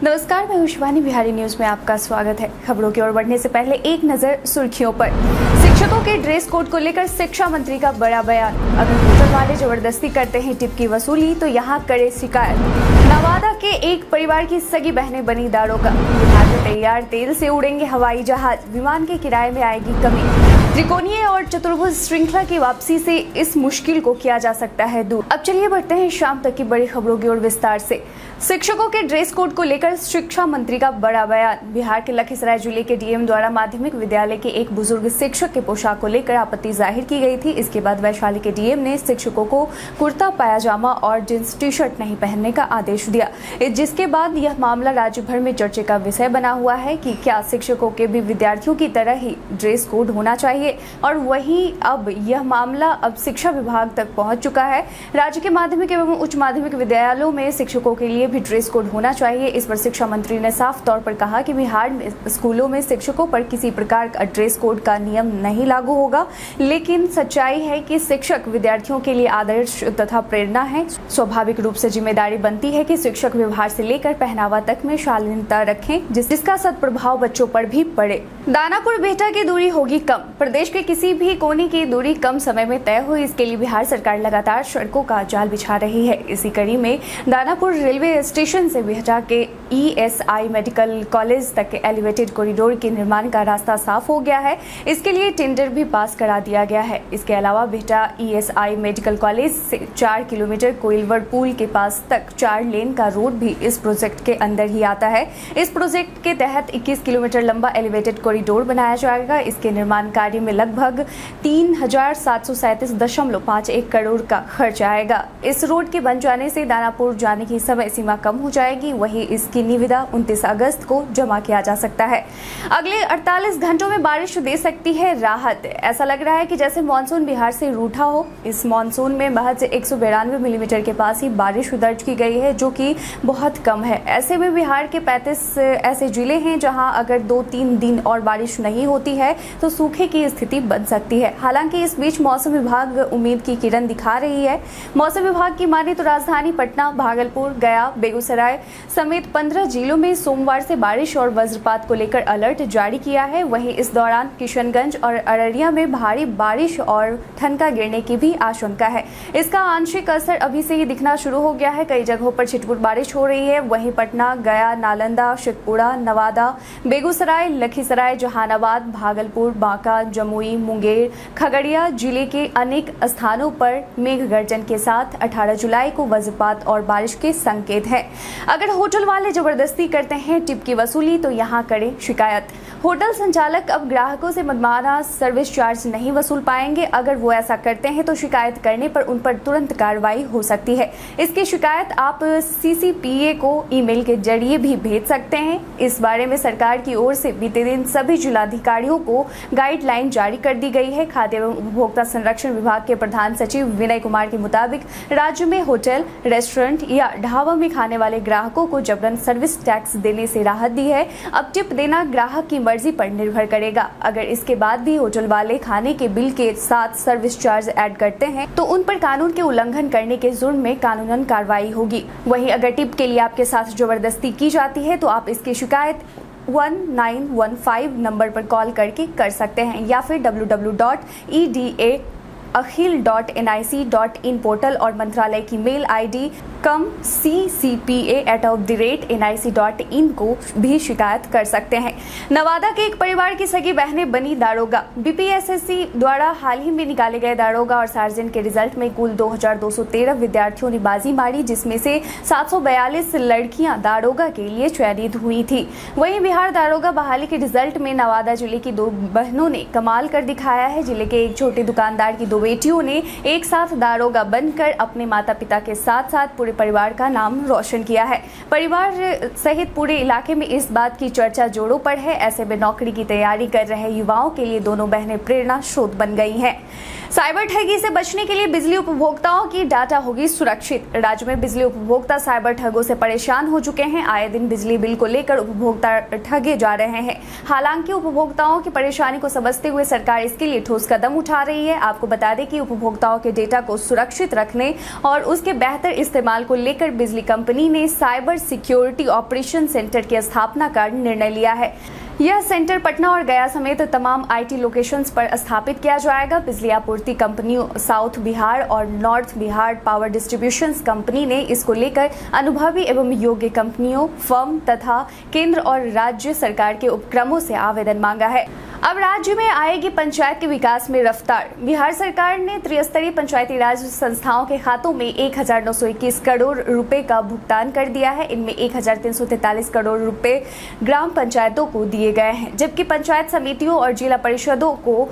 नमस्कार, मैं शिवानी। बिहारी न्यूज में आपका स्वागत है। खबरों की ओर बढ़ने से पहले एक नजर सुर्खियों पर। शिक्षकों के ड्रेस कोड को लेकर शिक्षा मंत्री का बड़ा बयान। अगर होटल वाले जबरदस्ती करते हैं टिप की वसूली तो यहाँ करे शिकायत। नवादा के एक परिवार की सगी बहनें बनी दारोगा। बिहार में तैयार तेल से उड़ेंगे हवाई जहाज, विमान के किराए में आएगी कमी। त्रिकोणीय और चतुर्भुज श्रृंखला की वापसी से इस मुश्किल को किया जा सकता है दूर। अब चलिए बढ़ते हैं शाम तक की बड़ी खबरों की ओर विस्तार से। शिक्षकों के ड्रेस कोड को लेकर शिक्षा मंत्री का बड़ा बयान। बिहार के लखीसराय जिले के डीएम द्वारा माध्यमिक विद्यालय के एक बुजुर्ग शिक्षक के पोशाक को लेकर आपत्ति जाहिर की गई थी। इसके बाद वैशाली के डीएम ने शिक्षकों को कुर्ता पायजामा और जींस टी शर्ट नहीं पहनने का आदेश दिया, जिसके बाद यह मामला राज्य भर में चर्चा का विषय बना हुआ है कि क्या शिक्षकों के भी विद्यार्थियों की तरह ही ड्रेस कोड होना चाहिए। और वहीं अब यह मामला अब शिक्षा विभाग तक पहुंच चुका है। राज्य के माध्यमिक एवं उच्च माध्यमिक विद्यालयों में शिक्षकों के लिए भी ड्रेस कोड होना चाहिए। इस पर शिक्षा मंत्री ने साफ तौर पर कहा कि बिहार में स्कूलों में शिक्षकों पर किसी प्रकार का ड्रेस कोड का नियम नहीं लागू होगा, लेकिन सच्चाई है कि शिक्षक विद्यार्थियों के लिए आदर्श तथा प्रेरणा है। स्वाभाविक रूप से जिम्मेदारी बनती है कि शिक्षक व्यवहार से लेकर पहनावा तक में शालीनता रखें, जिसका सदप्रभाव बच्चों पर भी पड़े। दानापुर बिहटा की दूरी होगी कम। प्रदेश के किसी भी कोने की दूरी कम समय में तय हो, इसके लिए बिहार सरकार लगातार सड़कों का जाल बिछा रही है। इसी कड़ी में दानापुर रेलवे स्टेशन से बिहटा के ईएसआई मेडिकल कॉलेज तक एलिवेटेड कॉरिडोर के निर्माण का रास्ता साफ हो गया है। इसके लिए टेंडर भी पास करा दिया गया है। इसके अलावा बिहटा ईएसआई मेडिकल कॉलेज से 4 किलोमीटर कोइलवर पुल के पास तक 4 लेन का रोड भी इस प्रोजेक्ट के अंदर ही आता है। इस प्रोजेक्ट के तहत 21 किलोमीटर लंबा एलिवेटेड कॉरिडोर बनाया जाएगा। इसके निर्माण कार्य में लगभग 3737.51 करोड़ का खर्च आएगा। इस रोड के बन जाने से दानापुर जाने की समय सीमा कम हो जाएगी। वहीं इसकी निविदा 29 अगस्त को जमा किया जा सकता है। अगले 48 घंटों में बारिश दे सकती है राहत। ऐसा लग रहा है कि जैसे मानसून बिहार से रूठा हो। इस मानसून में महज 192 मिलीमीटर के पास ही बारिश दर्ज की गई है, जो कि बहुत कम है। ऐसे में बिहार के 35 ऐसे जिले हैं जहां अगर 2-3 दिन और बारिश नहीं होती है तो सूखे की स्थिति बन सकती है। हालांकि इस बीच मौसम विभाग उम्मीद की किरण दिखा रही है। मौसम विभाग की माने तो राजधानी पटना, भागलपुर, गया, बेगूसराय समेत 15 जिलों में सोमवार से बारिश और वज्रपात को लेकर अलर्ट जारी किया है। वहीं इस दौरान किशनगंज और अररिया में भारी बारिश और ठनका गिरने की भी आशंका है। इसका आंशिक असर अभी से ही दिखना शुरू हो गया है। कई जगहों पर छिटपुट बारिश हो रही है। वहीं पटना, गया, नालंदा, शेखपुरा, नवादा, बेगूसराय, लखीसराय, जहानाबाद, भागलपुर, बांका, जमुई, मुंगेर, खगड़िया जिले के अनेक स्थानों पर मेघ गर्जन के साथ 18 जुलाई को वज्रपात और बारिश के संकेत है। अगर होटल वाले जबरदस्ती करते हैं टिप की वसूली तो यहाँ करें शिकायत। होटल संचालक अब ग्राहकों से मनमाना सर्विस चार्ज नहीं वसूल पाएंगे। अगर वो ऐसा करते हैं तो शिकायत करने पर उन पर तुरंत कार्रवाई हो सकती है। इसकी शिकायत आप सीसीपीए को ईमेल के जरिए भी भेज सकते हैं। इस बारे में सरकार की ओर से बीते दिन सभी जिलाधिकारियों को गाइडलाइन जारी कर दी गई है। खाद्य एवं उपभोक्ता संरक्षण विभाग के प्रधान सचिव विनय कुमार के मुताबिक राज्य में होटल, रेस्टोरेंट या ढाबा में खाने वाले ग्राहकों को जबरन सर्विस टैक्स देने से राहत दी है। अब टिप देना ग्राहक की मर्जी पर निर्भर करेगा। अगर इसके बाद भी होटल वाले खाने के बिल के साथ सर्विस चार्ज ऐड करते हैं तो उन पर कानून के उल्लंघन करने के जुर्म में कानूनन कार्रवाई होगी। वहीं अगर टिप के लिए आपके साथ जबरदस्ती की जाती है तो आप इसकी शिकायत 1915 नंबर पर कॉल करके कर सकते हैं या फिर www.eda.akhil.nic.in पोर्टल और मंत्रालय की मेल आईडी CCPA@nic.in को भी शिकायत कर सकते हैं। नवादा के एक परिवार की सगी बहनें बनी दारोगा। बीपीएसएससी द्वारा हाल ही में निकाले गए दारोगा और सार्जन के रिजल्ट में कुल 2213 विद्यार्थियों ने बाजी मारी, जिसमें से 742 लड़कियां दारोगा के लिए चयनित हुई थी। वहीं बिहार दारोगा बहाली के रिजल्ट में नवादा जिले की 2 बहनों ने कमाल कर दिखाया है। जिले के एक छोटे दुकानदार की 2 बेटियों ने एक साथ दारोगा बनकर अपने माता पिता के साथ साथ पूरे परिवार का नाम रोशन किया है। परिवार सहित पूरे इलाके में इस बात की चर्चा जोरों पर है। ऐसे में नौकरी की तैयारी कर रहे युवाओं के लिए दोनों बहनें प्रेरणा स्रोत बन गई हैं। साइबर ठगी से बचने के लिए बिजली उपभोक्ताओं की डाटा होगी सुरक्षित। राज्य में बिजली उपभोक्ता साइबर ठगों से परेशान हो चुके हैं। आए दिन बिजली बिल को लेकर उपभोक्ता ठगे जा रहे हैं। हालांकि उपभोक्ताओं की परेशानी को समझते हुए सरकार इसके लिए ठोस कदम उठा रही है। आपको बता दें कि उपभोक्ताओं के डेटा को सुरक्षित रखने और उसके बेहतर इस्तेमाल को लेकर बिजली कंपनी ने साइबर सिक्योरिटी ऑपरेशन सेंटर की स्थापना का निर्णय लिया है। यह सेंटर पटना और गया समेत तमाम आईटी लोकेशंस पर स्थापित किया जाएगा। बिजली आपूर्ति कंपनियों साउथ बिहार और north Bihar power distribution company ने इसको लेकर अनुभवी एवं योग्य कंपनियों, फर्म तथा केंद्र और राज्य सरकार के उपक्रमों से आवेदन मांगा है। अब राज्य में आएगी पंचायत के विकास में रफ्तार। बिहार सरकार ने त्रिस्तरीय पंचायती राज संस्थाओं के खातों में 1921 करोड़ रुपए का भुगतान कर दिया है। इनमें 1343 करोड़ रुपए ग्राम पंचायतों को दिए गए हैं, जबकि पंचायत समितियों और जिला परिषदों को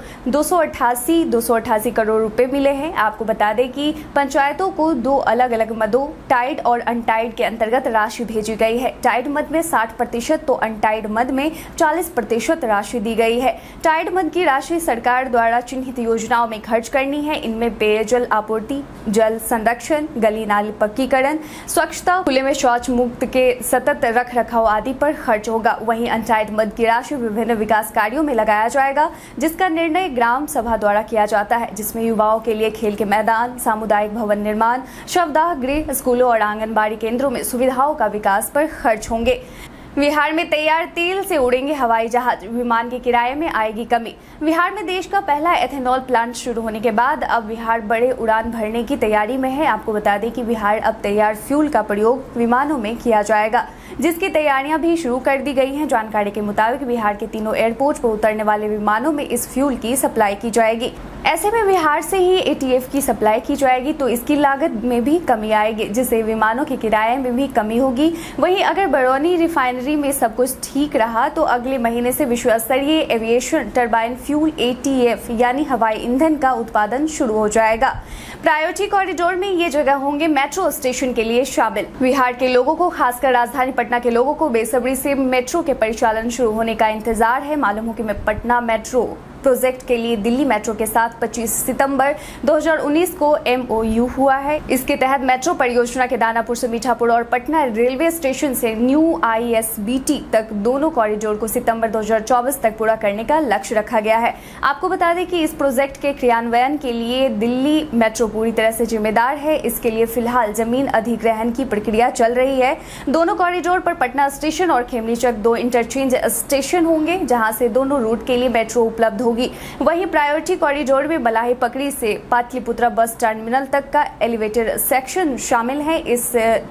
288 करोड़ रुपए मिले हैं। आपको बता दें कि पंचायतों को दो अलग अलग मदों टाइड और अनटाइड के अंतर्गत राशि भेजी गई है। टाइड मद में 60% तो अनटाइड मद में 40% राशि दी गई है। टाइड मद की राशि सरकार द्वारा चिन्हित योजनाओं में खर्च करनी है। इनमें पेयजल आपूर्ति, जल संरक्षण, गली नाली पक्कीकरण, स्वच्छता, खुले में शौच मुक्त के सतत रख रखाव आदि पर खर्च होगा। वहीं अनटाइड मद की राशि विभिन्न विकास कार्यों में लगाया जाएगा, जिसका निर्णय ग्राम सभा द्वारा किया जाता है, जिसमें युवाओं के लिए खेल के मैदान, सामुदायिक भवन निर्माण, शवदाह गृह, स्कूलों और आंगनबाड़ी केंद्रों में सुविधाओं का विकास पर खर्च होंगे। बिहार में तैयार तेल से उड़ेंगे हवाई जहाज, विमान के किराए में आएगी कमी। बिहार में देश का पहला एथेनॉल प्लांट शुरू होने के बाद अब बिहार बड़े उड़ान भरने की तैयारी में है। आपको बता दें कि बिहार अब तैयार फ्यूल का प्रयोग विमानों में किया जाएगा, जिसकी तैयारियां भी शुरू कर दी गई हैं। जानकारी के मुताबिक बिहार के तीनों एयरपोर्ट पर उतरने वाले विमानों में इस फ्यूल की सप्लाई की जाएगी। ऐसे में बिहार से ही एटीएफ की सप्लाई की जाएगी, तो इसकी लागत में भी कमी आएगी, जिससे विमानों के किराए में भी कमी होगी। वहीं अगर बरौनी रिफाइनरी में सब कुछ ठीक रहा तो अगले महीने से विश्व स्तरीय एविएशन टरबाइन फ्यूल एटीएफ यानी हवाई ईंधन का उत्पादन शुरू हो जाएगा। प्रायोरिटी कॉरिडोर में ये जगह होंगे मेट्रो स्टेशन के लिए शामिल। बिहार के लोगों को, खासकर राजधानी पटना के लोगों को बेसब्री से मेट्रो के परिचालन शुरू होने का इंतजार है। मालूम हो कि पटना मेट्रो प्रोजेक्ट के लिए दिल्ली मेट्रो के साथ 25 सितंबर 2019 को MOU हुआ है। इसके तहत मेट्रो परियोजना के दानापुर से मीठापुर और पटना रेलवे स्टेशन से न्यू ISBT तक दोनों कॉरिडोर को सितंबर 2024 तक पूरा करने का लक्ष्य रखा गया है। आपको बता दें कि इस प्रोजेक्ट के क्रियान्वयन के लिए दिल्ली मेट्रो पूरी तरह से जिम्मेदार है। इसके लिए फिलहाल जमीन अधिग्रहण की प्रक्रिया चल रही है। दोनों कॉरिडोर पर पटना स्टेशन और खेमनीचक 2 इंटरचेंज स्टेशन होंगे, जहां से दोनों रूट के लिए मेट्रो उपलब्ध होगी। वहीं प्रायोरिटी कॉरिडोर में मलाही पकड़ी से पाटलिपुत्रा बस टर्मिनल तक का एलिवेटेड सेक्शन शामिल है। इस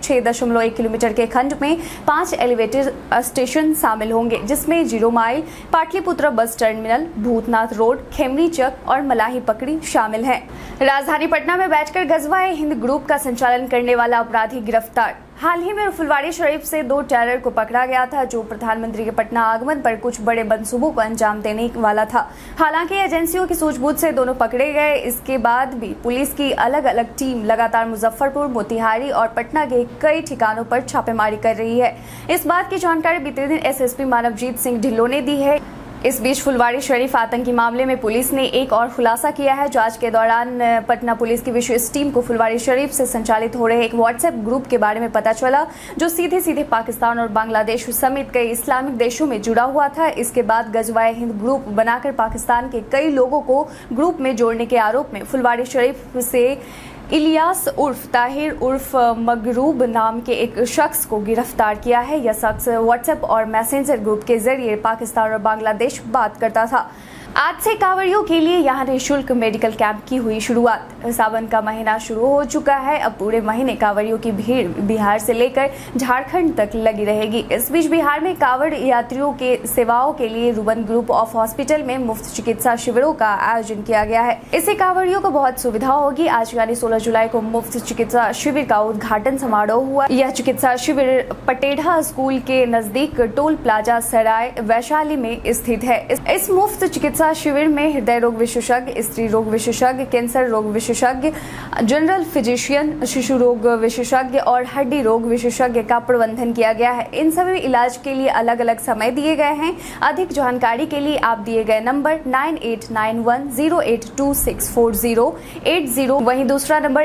6.1 किलोमीटर के खंड में 5 एलिवेटेड स्टेशन शामिल होंगे, जिसमें 0 mile, Pataliputra bus terminal, Bhootnath road, Khemnichak और मलाही पकड़ी शामिल है। राजधानी पटना में बैठकर गजवा-ए-हिंद ग्रुप का संचालन करने वाला अपराधी गिरफ्तार। हाल ही में फुलवारीशरीफ से 2 टेरर को पकड़ा गया था, जो प्रधानमंत्री के पटना आगमन पर कुछ बड़े मंसूबों को अंजाम देने वाला था। हालांकि एजेंसियों की सूझबूझ से दोनों पकड़े गए। इसके बाद भी पुलिस की अलग अलग टीम लगातार मुजफ्फरपुर, मोतिहारी और पटना के कई ठिकानों पर छापेमारी कर रही है। इस बात की जानकारी बीते दिन SSP मानवजीत सिंह ढिल्लों ने दी है। इस बीच फुलवारीशरीफ आतंकी मामले में पुलिस ने एक और खुलासा किया है। जांच के दौरान पटना पुलिस की विशेष टीम को फुलवारीशरीफ से संचालित हो रहे एक व्हाट्सएप ग्रुप के बारे में पता चला, जो सीधे सीधे पाकिस्तान और बांग्लादेश समेत कई इस्लामिक देशों में जुड़ा हुआ था। इसके बाद गजवा-ए-हिंद ग्रुप बनाकर पाकिस्तान के कई लोगों को ग्रुप में जोड़ने के आरोप में फुलवारीशरीफ से इलियास उर्फ ताहिर उर्फ मगरूब नाम के एक शख्स को गिरफ्तार किया है। यह शख्स व्हाट्सएप और मैसेंजर ग्रुप के जरिए पाकिस्तान और बांग्लादेश बात करता था। आज से कांवड़ियों के लिए यहाँ निःशुल्क मेडिकल कैंप की हुई शुरुआत। सावन का महीना शुरू हो चुका है। अब पूरे महीने कांवड़ियों की भीड़ बिहार से लेकर झारखंड तक लगी रहेगी। इस बीच बिहार में कांवड़ यात्रियों के सेवाओं के लिए रुबन ग्रुप ऑफ हॉस्पिटल में मुफ्त चिकित्सा शिविरों का आयोजन किया गया है। इससे कांवड़ियों को बहुत सुविधा होगी। आज यानी 16 जुलाई को मुफ्त चिकित्सा शिविर का उद्घाटन समारोह हुआ। यह चिकित्सा शिविर पटेढ़ा स्कूल के नजदीक टोल प्लाजा सराय वैशाली में स्थित है। इस मुफ्त चिकित्सा चिकित्सा शिविर में हृदय रोग विशेषज्ञ, स्त्री रोग विशेषज्ञ, कैंसर रोग विशेषज्ञ, जनरल फिजिशियन, शिशु रोग विशेषज्ञ और हड्डी रोग विशेषज्ञ का प्रबंधन किया गया है। इन सभी इलाज के लिए अलग अलग समय दिए गए हैं। अधिक जानकारी के लिए आप दिए गए नंबर 9891082640 वहीं दूसरा नंबर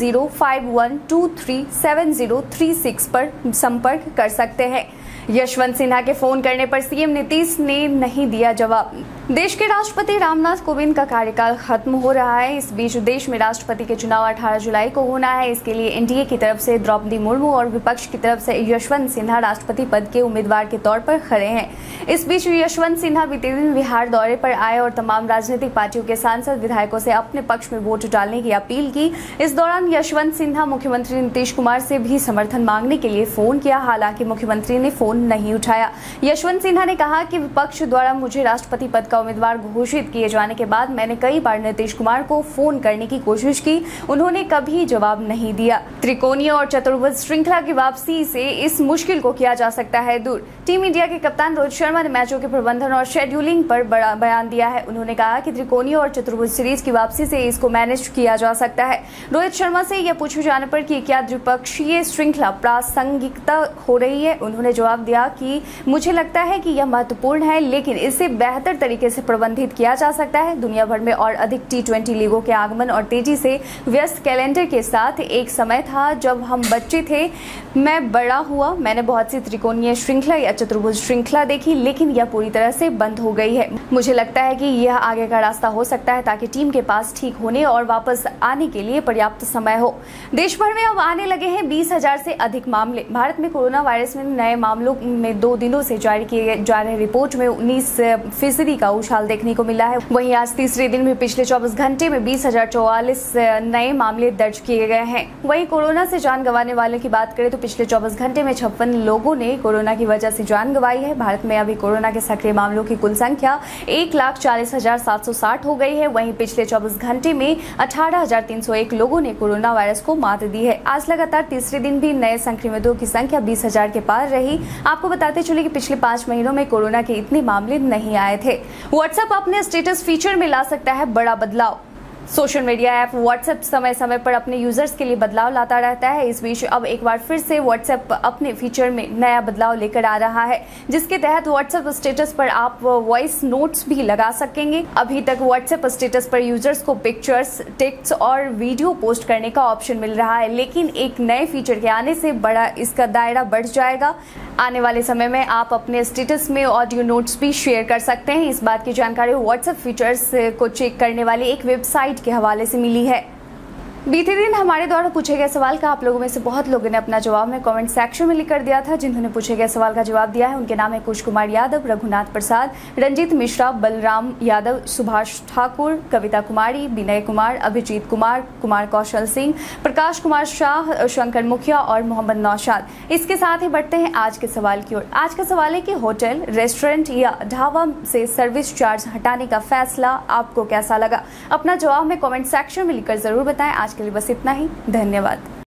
8051237036 पर संपर्क कर सकते हैं। यशवंत सिन्हा के फोन करने पर सीएम नीतीश ने नहीं दिया जवाब। देश के राष्ट्रपति रामनाथ कोविंद का कार्यकाल खत्म हो रहा है। इस बीच देश में राष्ट्रपति के चुनाव 18 जुलाई को होना है। इसके लिए एनडीए की तरफ से द्रौपदी मुर्मू और विपक्ष की तरफ से यशवंत सिन्हा राष्ट्रपति पद के उम्मीदवार के तौर पर खड़े हैं। इस बीच यशवंत सिन्हा बीते दिन बिहार दौरे पर आए और तमाम राजनीतिक पार्टियों के सांसद विधायकों से अपने पक्ष में वोट डालने की अपील की। इस दौरान यशवंत सिन्हा मुख्यमंत्री नीतीश कुमार से भी समर्थन मांगने के लिए फोन किया, हालांकि मुख्यमंत्री ने फोन नहीं उठाया। यशवंत सिन्हा ने कहा कि विपक्ष द्वारा मुझे राष्ट्रपति पद का उम्मीदवार घोषित किए जाने के बाद मैंने कई बार नीतीश कुमार को फोन करने की कोशिश की, उन्होंने कभी जवाब नहीं दिया। त्रिकोणीय और चतुर्भुज श्रृंखला की वापसी से इस मुश्किल को किया जा सकता है दूर। टीम इंडिया के कप्तान रोहित शर्मा ने मैचों के प्रबंधन और शेड्यूलिंग पर बड़ा बयान दिया है। उन्होंने कहा कि त्रिकोणीय और चतुर्भुज सीरीज की वापसी से इसको मैनेज किया जा सकता है। रोहित शर्मा से यह पूछे जाने पर कि क्या द्विपक्षीय श्रृंखला प्रासंगिकता हो रही है, उन्होंने जवाब दिया कि मुझे लगता है कि यह महत्वपूर्ण है, लेकिन इसे बेहतर तरीके से प्रबंधित किया जा सकता है। दुनिया भर में और अधिक T20 लीगों के आगमन और तेजी से व्यस्त कैलेंडर के साथ एक समय था जब हम बच्चे थे, मैं बड़ा हुआ, मैंने बहुत सी त्रिकोणीय श्रृंखला या चतुर्भुज श्रृंखला देखी, लेकिन यह पूरी तरह से बंद हो गई है। मुझे लगता है कि यह आगे का रास्ता हो सकता है ताकि टीम के पास ठीक होने और वापस आने के लिए पर्याप्त समय हो। देश भर में अब आने लगे हैं 20,000 से अधिक मामले। भारत में कोरोना वायरस में नए मामलों में 2 दिनों से जारी किए जा रहे रिपोर्ट में 19% का उछाल देखने को मिला है। वहीं आज तीसरे दिन भी पिछले 24 घंटे में 20,044 नए मामले दर्ज किए गए हैं। वहीं कोरोना से जान गंवाने वालों की बात करें तो पिछले 24 घंटे में 56 लोगों ने कोरोना की वजह से जान गंवाई है। भारत में अभी कोरोना के सक्रिय मामलों की कुल संख्या 1,40,760 हो गई है। वहीं पिछले 24 घंटे में 18,301 लोगों ने कोरोना वायरस को मात दी है। आज लगातार तीसरे दिन भी नए संक्रमितों की संख्या 20,000 के पार रही। आपको बताते चले कि पिछले 5 महीनों में कोरोना के इतने मामले नहीं आए थे। व्हाट्सएप अपने स्टेटस फीचर में ला सकता है बड़ा बदलाव। सोशल मीडिया ऐप व्हाट्सएप समय समय पर अपने यूजर्स के लिए बदलाव लाता रहता है। इस बीच अब एक बार फिर से व्हाट्सएप अपने फीचर में नया बदलाव लेकर आ रहा है, जिसके तहत व्हाट्सएप स्टेटस पर आप वॉइस नोट्स भी लगा सकेंगे। अभी तक व्हाट्सएप स्टेटस पर यूजर्स को पिक्चर्स, टेक्स्ट और वीडियो पोस्ट करने का ऑप्शन मिल रहा है, लेकिन एक नए फीचर के आने से बड़ा इसका दायरा बढ़ जाएगा। आने वाले समय में आप अपने स्टेटस में ऑडियो नोट्स भी शेयर कर सकते हैं। इस बात की जानकारी व्हाट्सएप फीचर्स को चेक करने वाली एक वेबसाइट के हवाले से मिली है। बीते दिन हमारे द्वारा पूछे गए सवाल का आप लोगों में से बहुत लोगों ने अपना जवाब में कमेंट सेक्शन में लिख कर दिया था। जिन्होंने पूछे गए सवाल का जवाब दिया है उनके नाम है कुश कुमार यादव, रघुनाथ प्रसाद, रंजीत मिश्रा, बलराम यादव, सुभाष ठाकुर, कविता कुमारी, विनय कुमार, अभिजीत कुमार, कुमार कौशल सिंह, प्रकाश कुमार शाह, शंकर मुखिया और मोहम्मद नौशाद। इसके साथ ही बढ़ते हैं आज के सवाल की ओर। आज का सवाल है कि होटल, रेस्टोरेंट या ढाबा से सर्विस चार्ज हटाने का फैसला आपको कैसा लगा? अपना जवाब में कमेंट सेक्शन में लिखकर जरूर बताएं। आज के लिए बस इतना ही। धन्यवाद।